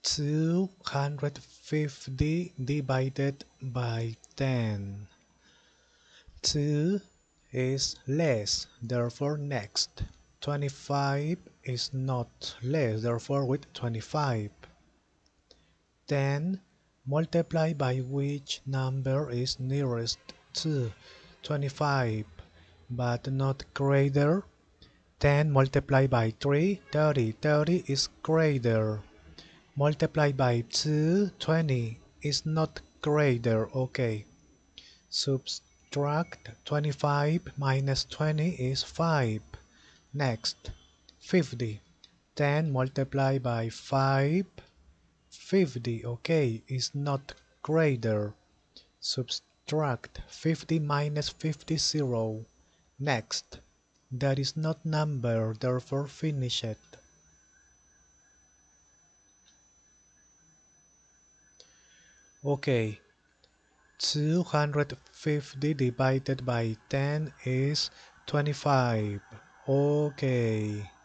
250 divided by 10. 2 is less, therefore next. 25 is not less, therefore with 25. 10 multiplied by which number is nearest to 25, but not greater. 10 multiplied by 3, 30. 30 is greater. Multiplied by 2, 20 is not greater. Okay. Subtract 25 minus 20 is 5. Next, 50. 10 multiplied by 5, 50. Okay, is not greater. Subtract 50 minus 50, 0. Next, that is not number, therefore finish it. Okay, 250 divided by 10 is 25. Okay.